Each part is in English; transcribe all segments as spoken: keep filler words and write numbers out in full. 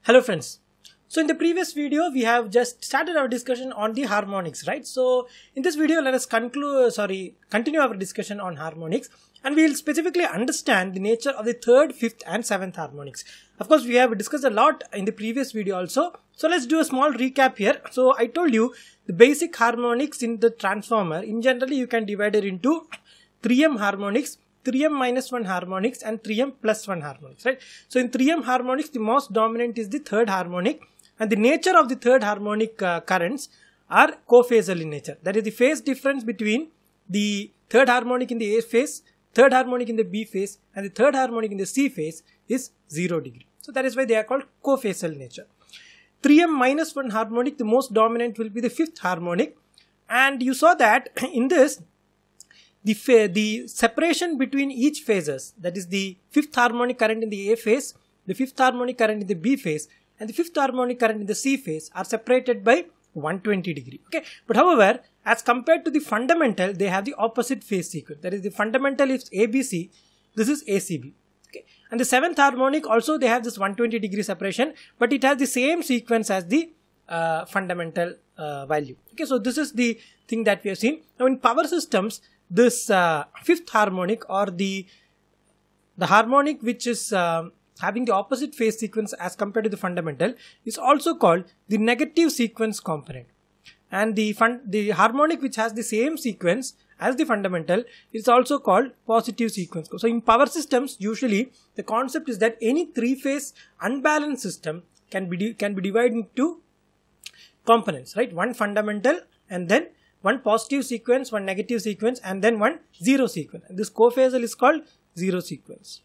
Hello friends. So in the previous video we have just started our discussion on the harmonics, right? So in this video let us conclude sorry continue our discussion on harmonics, and we will specifically understand the nature of the third, fifth and seventh harmonics. Of course we have discussed a lot in the previous video also. So let's do a small recap here. So I told you the basic harmonics in the transformer in generally you can divide it into three M harmonics, three M minus one harmonics and three M plus one harmonics, right? So in three M harmonics the most dominant is the third harmonic, and the nature of the third harmonic uh, currents are cophasal in nature. That is, the phase difference between the third harmonic in the A phase, third harmonic in the B phase and the third harmonic in the C phase is zero degree. So that is why they are called cophasal nature. three M minus one harmonic, the most dominant will be the fifth harmonic, and you saw that in this the, the separation between each phases, that is the fifth harmonic current in the A phase, the fifth harmonic current in the B phase and the fifth harmonic current in the C phase are separated by one hundred twenty degree. Okay, but however, as compared to the fundamental, they have the opposite phase sequence. That is, the fundamental is A B C, this is A C B. Okay, and the seventh harmonic also they have this one hundred twenty degree separation, but it has the same sequence as the uh, fundamental uh, value. Okay, so this is the thing that we have seen. Now in power systems, this uh, fifth harmonic or the the harmonic which is uh, having the opposite phase sequence as compared to the fundamental is also called the negative sequence component, and the fun the harmonic which has the same sequence as the fundamental is also called positive sequence. So in power systems, usually the concept is that any three phase unbalanced system can be can be divided into components, right? One fundamental and then one positive sequence, one negative sequence and then one zero sequence. And this cophasal is called zero sequence.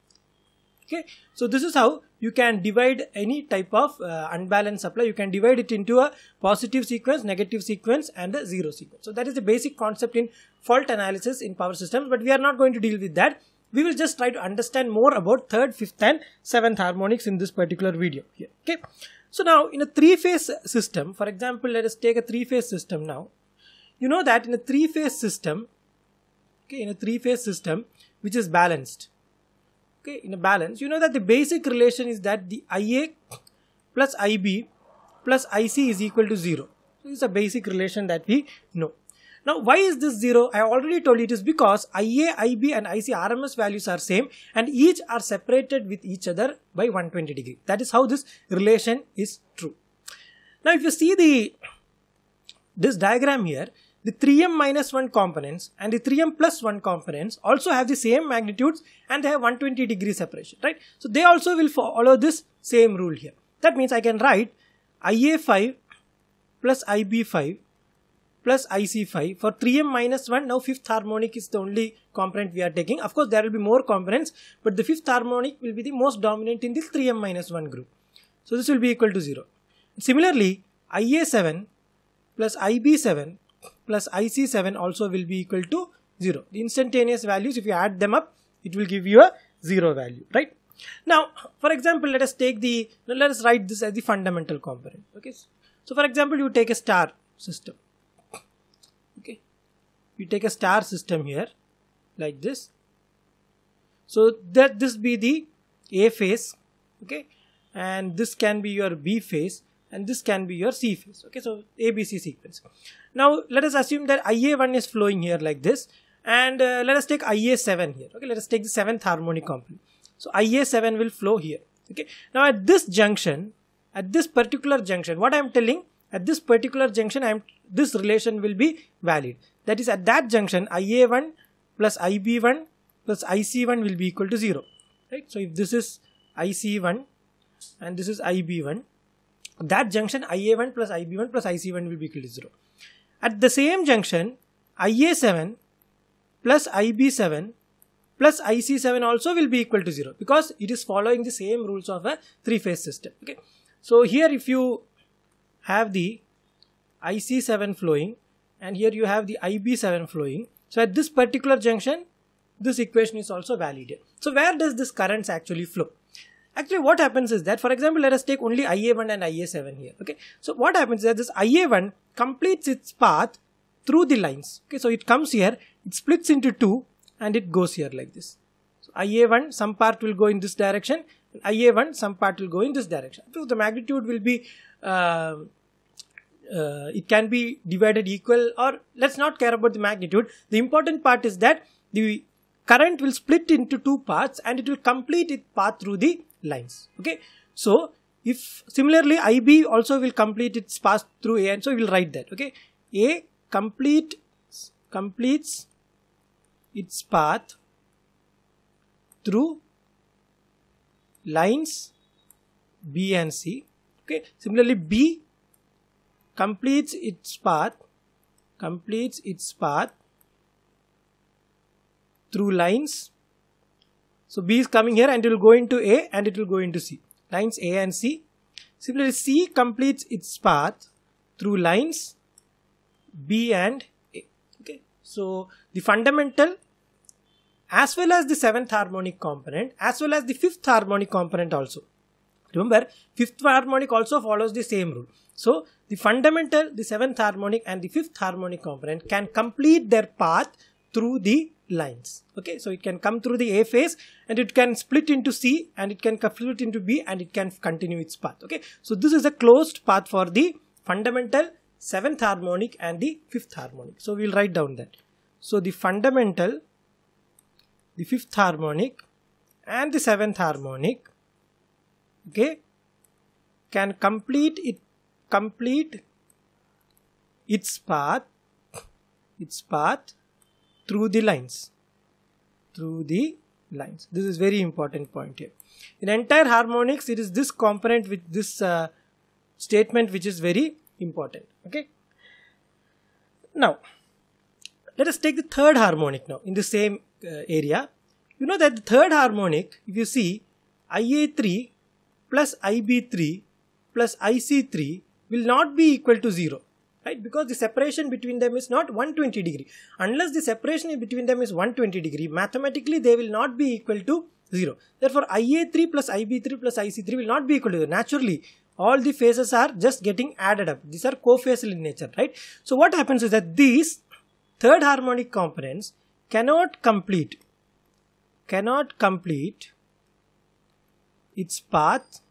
Okay, so this is how you can divide any type of uh, unbalanced supply. You can divide it into a positive sequence, negative sequence and a zero sequence. So that is the basic concept in fault analysis in power systems, but we are not going to deal with that. We will just try to understand more about third, fifth and seventh harmonics in this particular video here. Okay, so now in a three phase system, for example, let us take a three phase system now. You know that in a three phase system, okay, in a three phase system which is balanced, okay, in a balance, you know that the basic relation is that the I A plus I B plus I C is equal to zero. So this is a basic relation that we know. Now why is this zero? I already told you it is because I A, I B and I C R M S values are same and each are separated with each other by one hundred twenty degree. That is how this relation is true. Now if you see the this diagram here, the three M minus one components and the three M plus one components also have the same magnitudes and they have one hundred twenty degree separation, right? So they also will follow this same rule here. That means I can write I A five plus I B five plus I C five for three M minus one. Now fifth harmonic is the only component we are taking. Of course there will be more components, but the fifth harmonic will be the most dominant in this three M minus one group. So this will be equal to zero. Similarly, I A seven plus I B seven plus I C seven also will be equal to zero. The instantaneous values, if you add them up, it will give you a zero value, right? Now, for example, let us take the, let us write this as the fundamental component. Okay. So, for example, you take a star system. Okay. You take a star system here like this. So, that this be the A phase. Okay. And this can be your B phase. And this can be your C phase. Okay, so A B C sequence. Now let us assume that I A one is flowing here like this, and uh, let us take I A seven here. Okay, let us take the seventh harmonic component. So I A seven will flow here. Okay, now at this junction, at this particular junction, what I am telling, at this particular junction, I am this relation will be valid. That is, at that junction, I A one plus I B one plus I C one will be equal to zero. Right. So if this is I C one and this is I B one. That junction I A one plus I B one plus I C one will be equal to zero. At the same junction, I A seven plus I B seven plus I C seven also will be equal to zero because it is following the same rules of a three-phase system. Okay. So here if you have the I C seven flowing and here you have the I B seven flowing. So at this particular junction, this equation is also valid here. So where does this currents actually flow? Actually, what happens is that, for example, let us take only I A one and I A seven here. Okay, so what happens is that this I A one completes its path through the lines. Okay, so it comes here, it splits into two, and it goes here like this. So I A one, some part will go in this direction, I A one, some part will go in this direction. So the magnitude will be, uh, uh, it can be divided equal, or let's not care about the magnitude. The important part is that the current will split into two parts and it will complete its path through the lines. Okay. So if similarly I B also will complete its path through A, and so we will write that. Okay. A complete completes its path through lines B and C. Okay. Similarly, B completes its path, completes its path through lines. So B is coming here and it will go into A and it will go into C. Lines A and C. Similarly, C completes its path through lines B and A. Okay. So the fundamental as well as the seventh harmonic component as well as the fifth harmonic component also. Remember, fifth harmonic also follows the same rule. So the fundamental, the seventh harmonic and the fifth harmonic component can complete their path through the lines. Okay, so it can come through the A phase and it can split into C and it can split into B and it can continue its path. Okay, so this is a closed path for the fundamental, seventh harmonic and the fifth harmonic. So we will write down that. So the fundamental, the fifth harmonic and the seventh harmonic, okay, can complete it, complete its path, its path through the lines, through the lines. This is very important point here. In entire harmonics, it is this component with this uh, statement which is very important. Okay. Now, let us take the third harmonic now in the same uh, area. You know that the third harmonic, if you see, I A three plus I B three plus I C three will not be equal to zero. Right? Because the separation between them is not one hundred twenty degree. Unless the separation between them is one hundred twenty degree, mathematically they will not be equal to zero. Therefore, I A three plus I B three plus I C three will not be equal to zero. Naturally, all the phases are just getting added up. These are co-phasal in nature, right? So what happens is that these third harmonic components cannot complete, cannot complete its path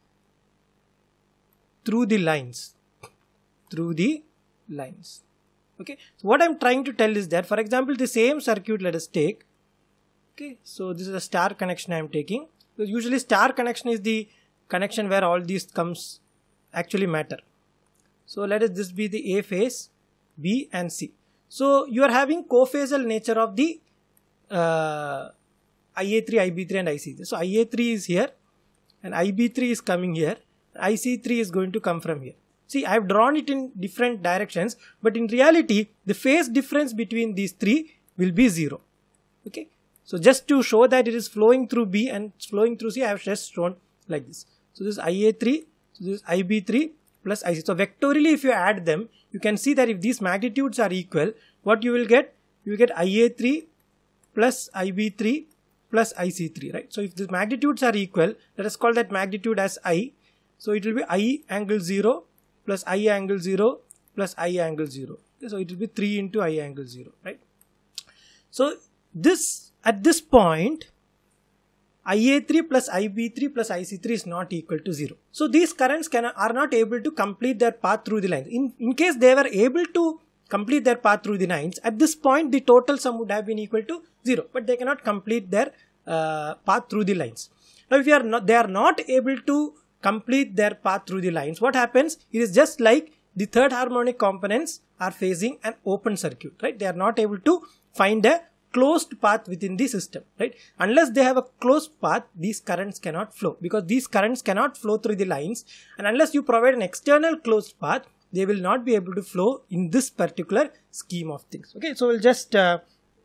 through the lines, through the lines. Okay, so what I'm trying to tell is that, for example, the same circuit, let us take. Okay, so this is a star connection I'm taking. So usually star connection is the connection where all these comes actually matter. So let us this be the A phase, B and C. So you are having co-phasal nature of the uh, I A three, I B three and I C three. So I A three is here and I B three is coming here. I C three is going to come from here. See, I have drawn it in different directions, but in reality, the phase difference between these three will be zero. Okay. So just to show that it is flowing through B and flowing through C, I have just shown like this. So this is I A three, so this is I B three plus I C. So vectorially, if you add them, you can see that if these magnitudes are equal, what you will get? You will get I A three plus I B three plus I C three, right? So if the magnitudes are equal, let us call that magnitude as I. So it will be I angle zero plus I angle zero plus I angle zero. So it will be three into I angle zero, right? So this, at this point, I A three plus I B three plus I C three is not equal to zero. So these currents can, are not able to complete their path through the lines. In, in case they were able to complete their path through the lines, at this point the total sum would have been equal to zero. But they cannot complete their uh, path through the lines. Now if you are not, they are not able to complete their path through the lines, what happens? It is just like the third harmonic components are facing an open circuit, right? They are not able to find a closed path within the system, right? Unless they have a closed path, these currents cannot flow, because these currents cannot flow through the lines, and unless you provide an external closed path, they will not be able to flow in this particular scheme of things. Okay, so we'll just uh,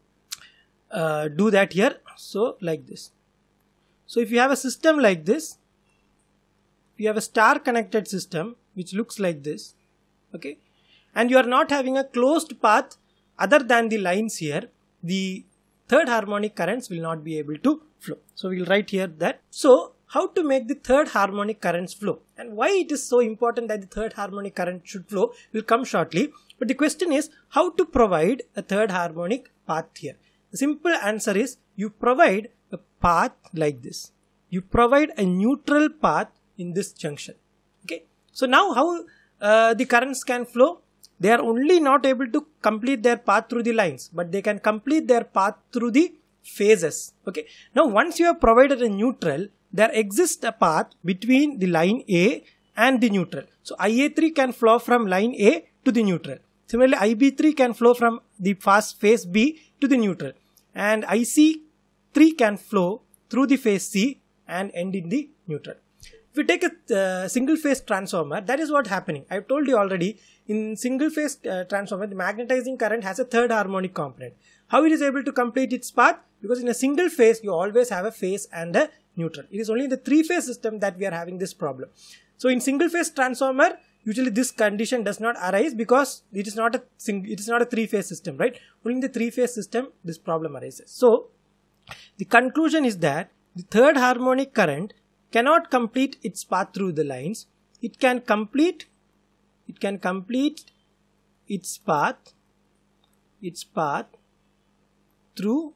uh, do that here. So like this. So if you have a system like this, if you have a star connected system which looks like this, okay, and you are not having a closed path other than the lines here, the third harmonic currents will not be able to flow. So we will write here that. So how to make the third harmonic currents flow and why it is so important that the third harmonic current should flow will come shortly. But the question is how to provide a third harmonic path here. The simple answer is you provide a path like this. you provide a neutral path in this junction. Okay. So now how uh, the currents can flow? They are only not able to complete their path through the lines, but they can complete their path through the phases. Okay. Now once you have provided a neutral, there exists a path between the line A and the neutral. So I A three can flow from line A to the neutral. Similarly, I B three can flow from the fast phase B to the neutral. And I C three can flow through the phase C and end in the neutral. If we take a uh, single phase transformer, that is what happening. I have told you already, in single phase uh, transformer, the magnetizing current has a third harmonic component. How it is able to complete its path? Because in a single phase, you always have a phase and a neutral. It is only in the three phase system that we are having this problem. So in single phase transformer, usually this condition does not arise because it is not a sing it is not a three phase system, right? Only in the three phase system, this problem arises. So the conclusion is that the third harmonic current cannot complete its path through the lines. It can complete, it can complete its path, its path through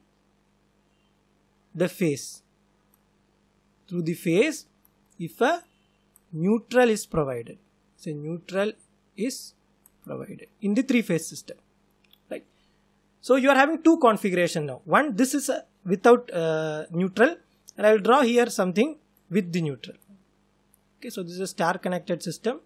the phase, through the phase if a neutral is provided. So neutral is provided in the three phase system, right? So you are having two configuration now. One, this is a without uh, neutral, and I will draw here something with the neutral. Okay, so this is a star connected system.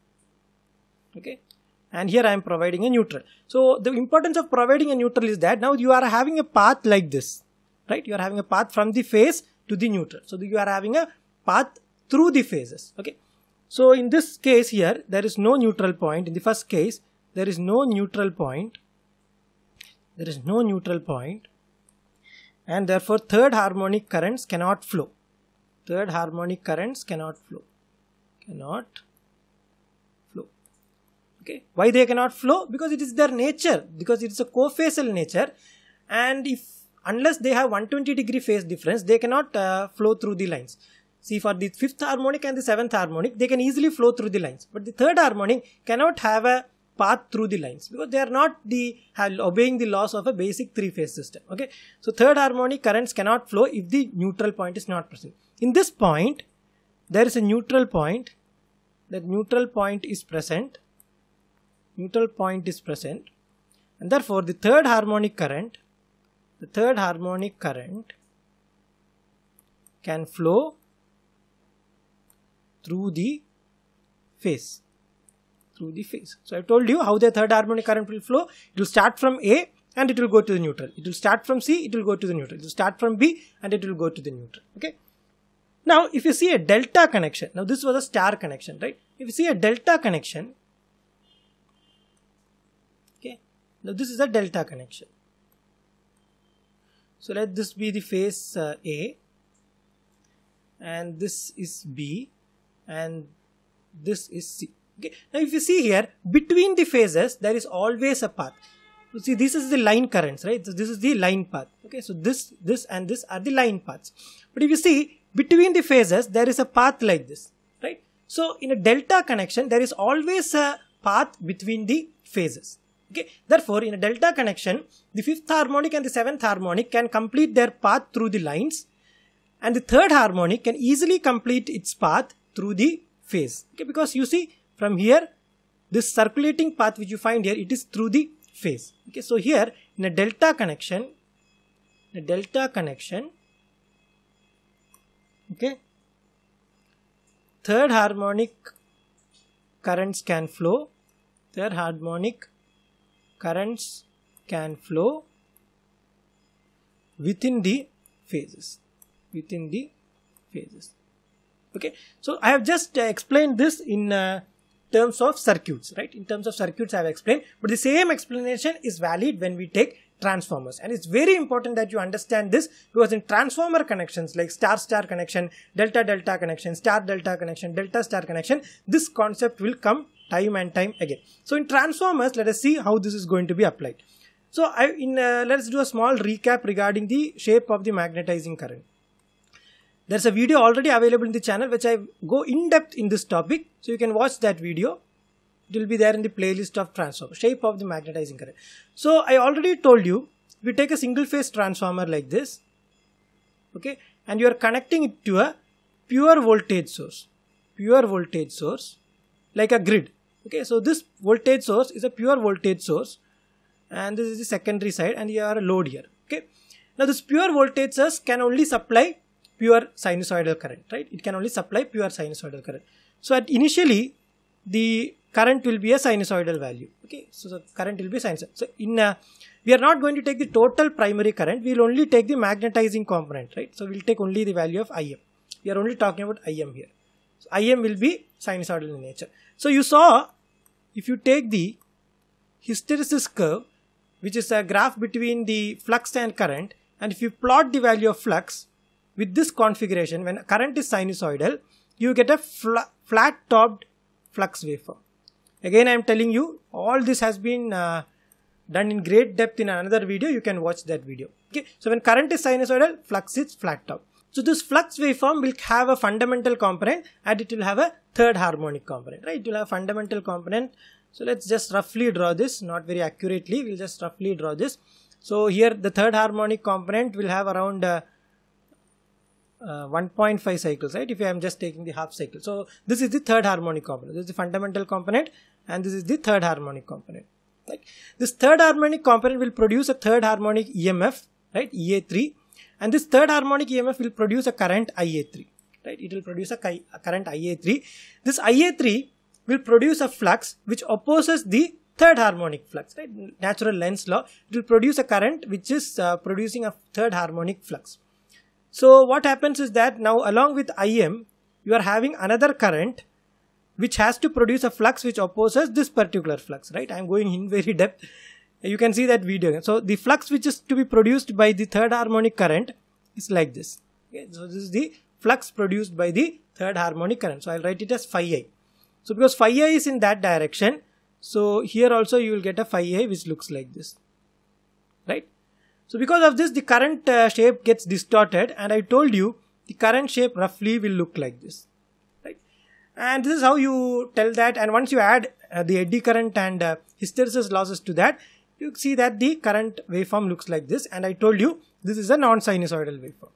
Okay, and here I am providing a neutral. So the importance of providing a neutral is that now you are having a path like this, right? You are having a path from the phase to the neutral. So you are having a path through the phases. Okay, so in this case here, there is no neutral point. In the first case, there is no neutral point. There is no neutral point, and therefore third harmonic currents cannot flow. Third harmonic currents cannot flow. Cannot flow. Okay. Why they cannot flow? Because it is their nature. Because it is a cophasal nature, and if unless they have one hundred twenty degree phase difference, they cannot uh, flow through the lines. See, for the fifth harmonic and the seventh harmonic, they can easily flow through the lines. But the third harmonic cannot have a path through the lines because they are not the obeying the laws of a basic three phase system. Okay. So third harmonic currents cannot flow if the neutral point is not present. In this point, there is a neutral point. That neutral point is present. Neutral point is present. And therefore, the third harmonic current, the third harmonic current can flow through the phase. Through the phase. So I told you how the third harmonic current will flow. It will start from A and it will go to the neutral. It will start from C, it will go to the neutral. It will start from B and it will go to the neutral. Okay. Now, if you see a delta connection, now this was a star connection, right? If you see a delta connection, okay, now this is a delta connection. So let this be the phase uh, A, and this is B, and this is C. Okay. Now, if you see here, between the phases, there is always a path. So see, this is the line currents, right? So this is the line path. Okay, so this, this, and this are the line paths. But if you see, between the phases, there is a path like this, right? So in a delta connection, there is always a path between the phases. Okay. Therefore, in a delta connection, the fifth harmonic and the seventh harmonic can complete their path through the lines, and the third harmonic can easily complete its path through the phase. Okay, because you see from here, this circulating path which you find here, it is through the phase. Okay, so here in a delta connection, in a delta connection, okay, third harmonic currents can flow, third harmonic currents can flow within the phases, within the phases. Okay, so I have just uh, explained this in uh, terms of circuits, right? In terms of circuits I have explained, but the same explanation is valid when we take transformers, and it's very important that you understand this, because in transformer connections like star star connection, delta delta connection, star delta connection, delta star connection, this concept will come time and time again. So in transformers, let us see how this is going to be applied. So I in uh, let's do a small recap regarding the shape of the magnetizing current. There's a video already available in the channel which I go in depth in this topic, so you can watch that video. It will be there in the playlist of transformer, shape of the magnetizing current. So I already told you, we take a single phase transformer like this, okay, and you are connecting it to a pure voltage source, pure voltage source, like a grid. Okay, so this voltage source is a pure voltage source, and this is the secondary side, and you have a load here. Okay, now this pure voltage source can only supply pure sinusoidal current, right? It can only supply pure sinusoidal current. So at initially, the current will be a sinusoidal value. Okay, so the current will be sinusoidal. So in a, we are not going to take the total primary current. We will only take the magnetizing component, right? So we will take only the value of I M. We are only talking about I M here. So I M will be sinusoidal in nature. So you saw, if you take the hysteresis curve, which is a graph between the flux and current, and if you plot the value of flux with this configuration, when current is sinusoidal, you get a fla flat topped flux waveform. Again, I am telling you, all this has been uh, done in great depth in another video. You can watch that video. Okay, so when current is sinusoidal, flux is flat top. So this flux waveform will have a fundamental component, and it will have a third harmonic component, right? It will have a fundamental component. So let's just roughly draw this, not very accurately. We'll just roughly draw this. So here the third harmonic component will have around uh, uh, one point five cycles, right? If I am just taking the half cycle. So this is the third harmonic component. This is the fundamental component, and this is the third harmonic component. Right? This third harmonic component will produce a third harmonic E M F, right? E A three, and this third harmonic E M F will produce a current I A three, right? It will produce a, a current I A three. This I A three will produce a flux which opposes the third harmonic flux, right? Natural Lenz's law. It will produce a current which is uh, producing a third harmonic flux. So what happens is that now along with I M, you are having another current which has to produce a flux which opposes this particular flux, right? I am going in very depth. You can see that video. So the flux which is to be produced by the third harmonic current is like this. Okay? So this is the flux produced by the third harmonic current. So I'll write it as phi I. So because phi I is in that direction, so here also you will get a phi I which looks like this, right? So because of this, the current uh, shape gets distorted, and I told you the current shape roughly will look like this, right? And this is how you tell that. And once you add uh, the eddy current and uh, hysteresis losses to that, you see that the current waveform looks like this. And I told you this is a non-sinusoidal waveform.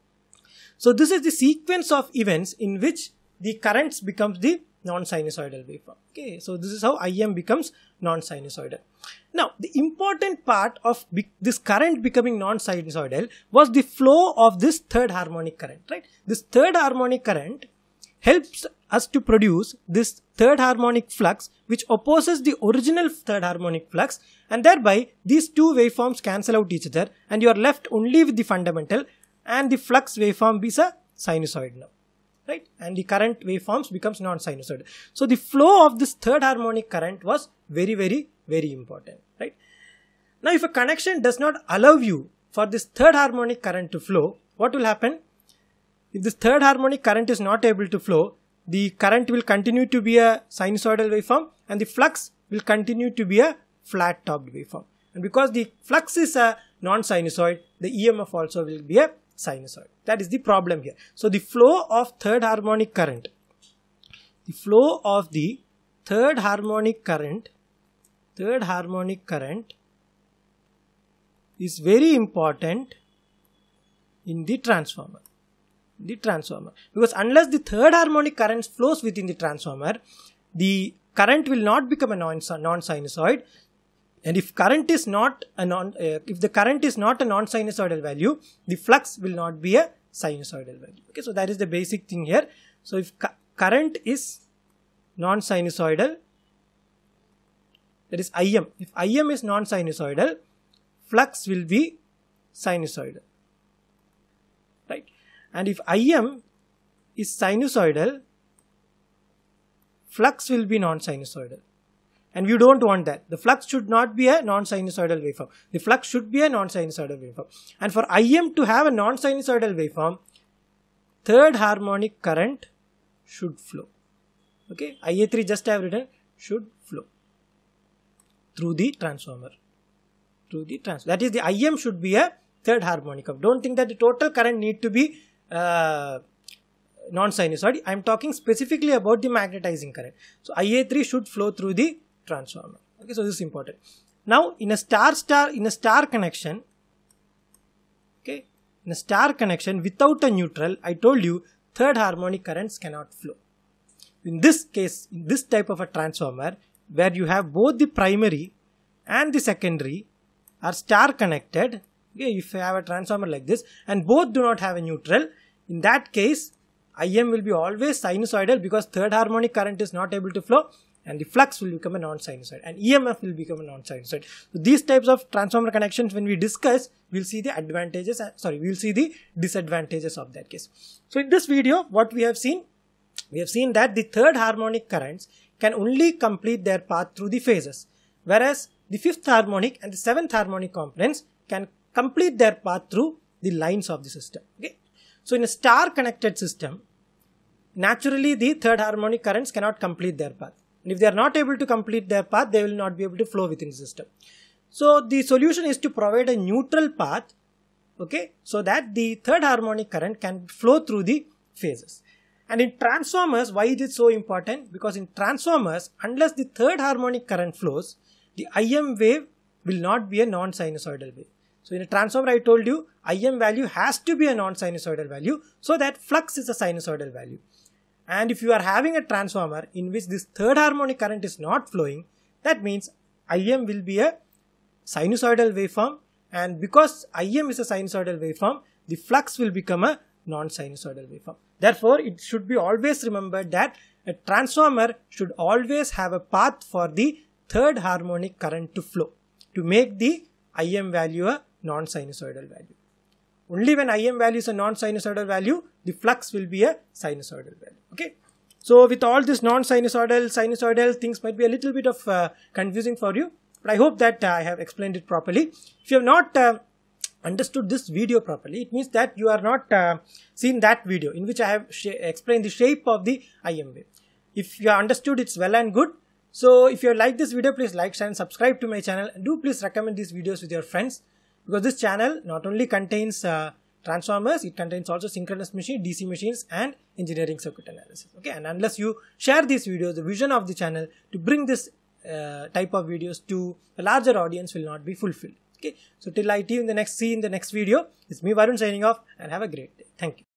So this is the sequence of events in which the currents becomes the non-sinusoidal waveform. Okay, so this is how I M becomes non-sinusoidal. Now, the important part of this current becoming non-sinusoidal was the flow of this third harmonic current, right? This third harmonic current helps us to produce this third harmonic flux which opposes the original third harmonic flux, and thereby these two waveforms cancel out each other, and you are left only with the fundamental, and the flux waveform is a sinusoid now. Right? And the current waveforms becomes non-sinusoidal. So the flow of this third harmonic current was very, very, very important. Right? Now if a connection does not allow you for this third harmonic current to flow, what will happen? If this third harmonic current is not able to flow, the current will continue to be a sinusoidal waveform, and the flux will continue to be a flat topped waveform. And because the flux is a non-sinusoid, the E M F also will be a sinusoid. That is the problem here. So the flow of third harmonic current, the flow of the third harmonic current, third harmonic current is very important in the transformer. The transformer, because unless the third harmonic current flows within the transformer, the current will not become a non-sinusoid. And if current is not a non, uh, if the current is not a non-sinusoidal value, the flux will not be a sinusoidal value. Okay, so that is the basic thing here. So if cu current is non-sinusoidal, that is I M. If I M is non-sinusoidal, flux will be sinusoidal, right? And if I M is sinusoidal, flux will be non-sinusoidal. And we don't want that. The flux should not be a non-sinusoidal waveform. The flux should be a non-sinusoidal waveform. And for I M to have a non-sinusoidal waveform, third harmonic current should flow. Okay, I A three just I have written should flow through the transformer. Through the transformer. That is, the I M should be a third harmonic. Don't think that the total current need to be uh, non-sinusoid. I am talking specifically about the magnetizing current. So I A three should flow through the transformer. Okay, so this is important. Now in a star star in a star connection, okay, in a star connection without a neutral, I told you third harmonic currents cannot flow. In this case, in this type of a transformer, where you have both the primary and the secondary are star connected, okay, if you have a transformer like this and both do not have a neutral, in that case I M will be always sinusoidal because third harmonic current is not able to flow and the flux will become a non-sinusoid and E M F will become a non-sinusoid. So these types of transformer connections, when we discuss, we'll see the advantages, sorry, we'll see the disadvantages of that case. So in this video, what we have seen, we have seen that the third harmonic currents can only complete their path through the phases, whereas the fifth harmonic and the seventh harmonic components can complete their path through the lines of the system. Okay. So in a star connected system, naturally the third harmonic currents cannot complete their path. And if they are not able to complete their path, they will not be able to flow within the system. So the solution is to provide a neutral path, okay, so that the third harmonic current can flow through the phases. And in transformers, why is it so important? Because in transformers, unless the third harmonic current flows, the I M wave will not be a non-sinusoidal wave. So in a transformer, I told you I M value has to be a non-sinusoidal value so that flux is a sinusoidal value. And if you are having a transformer in which this third harmonic current is not flowing, that means I M will be a sinusoidal waveform, and because I M is a sinusoidal waveform, the flux will become a non-sinusoidal waveform. Therefore, it should be always remembered that a transformer should always have a path for the third harmonic current to flow to make the I M value a non-sinusoidal value. Only when I M value is a non-sinusoidal value, the flux will be a sinusoidal value. Okay. So with all this non-sinusoidal, sinusoidal things might be a little bit of uh, confusing for you, but I hope that uh, I have explained it properly. If you have not uh, understood this video properly, it means that you are not uh, seen that video in which I have explained the shape of the I M wave. If you have understood, it's well and good. So if you like this video, please like, share and subscribe to my channel, and do please recommend these videos with your friends, because this channel not only contains uh, transformers, it contains also synchronous machine, D C machines and engineering circuit analysis. Okay, and unless you share these videos, the vision of the channel to bring this uh, type of videos to a larger audience will not be fulfilled. Okay, so till I see you in the next see in the next video, it's me Varun signing off, and have a great day. Thank you.